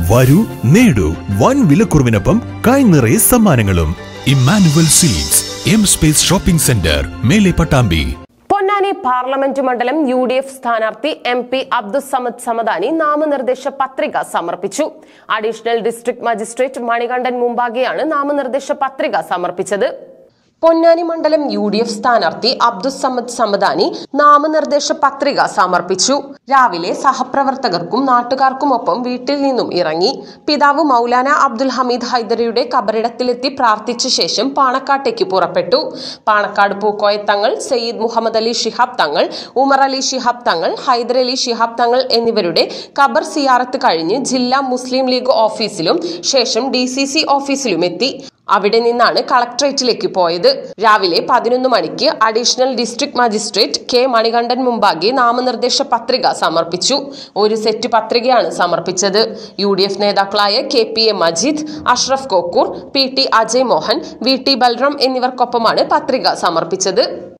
വരൂ നേടൂ വൻ വിലക്കുറവിനൊപ്പം കൈനിറയെ സമ്മാനങ്ങളും. Emmanuel seeds M space shopping centre, Mele Pattambi. Ponnani parliament മണ്ഡലം UDF സ്ഥാനാർത്ഥി MP അബ്ദുസ്സമദ് സമദാനി നാമനിർദ്ദേശ പത്രിക സമർപ്പിച്ചു. അഡീഷണൽ ഡിസ്ട്രിക്ട് മജിസ്ട്രേറ്റ് മണികണ്ഠൻ മുമ്പാകെയാണ് നാമനിർദ്ദേശ പത്രിക സമർപ്പിച്ചത്. പൊന്നാനി മണ്ഡലം UDF സ്ഥാനാർത്ഥി അബ്ദുസ്സമദ് സമദാനി നാമനിർദ്ദേശ പത്രിക സമർപ്പിച്ചു. രാവിലെ സഹപ്രവർത്തകർക്കും നാട്ടുകാർക്കുമൊപ്പം വീട്ടിൽ നിന്നും ഇറങ്ങി. പിതാവ് മൗലാന അബ്ദുൽ ഹമീദ് ഹൈദരിയുടെ കബറിടത്തിലെത്തി പ്രാർത്ഥിച്ച ശേഷം പാണക്കാട്ടേക്ക് പുറപ്പെട്ടു. പാണക്കാട് പൂക്കോയ തങ്ങൾ, സയ്യിദ് മുഹമ്മദ് അലി ശിഹാബ് തങ്ങൾ, ഉമർ അലി ശിഹാബ് തങ്ങൾ, ഹൈദർ അലി ശിഹാബ് തങ്ങൾ എന്നിവരുടെ ഖബർ സിയാറത്ത് കഴിഞ്ഞ് ജില്ലാ മുസ്ലിം ലീഗ് ഓഫീസിലും ശേഷം DCC ഓഫീസിലും എത്തി. അവിടെ നിന്നാണ് കളക്ടറേറ്റിലേക്ക് പോയത്. രാവിലെ 11 മണിക്ക് additional district magistrate K Manikandan മുമ്പാകെ നാമനിർദ്ദേശ പത്രിക സമർപ്പിച്ചു. ഒരു സെറ്റ് പത്രികയാണ് സമർപ്പിച്ചത്. UDF നേതാക്കളായ KPA Majeed, Ashraf Kokkur, PT Ajay Mohan, VT Balram എന്നിവർക്കൊപ്പമാണ് പത്രിക സമർപ്പിച്ചത്.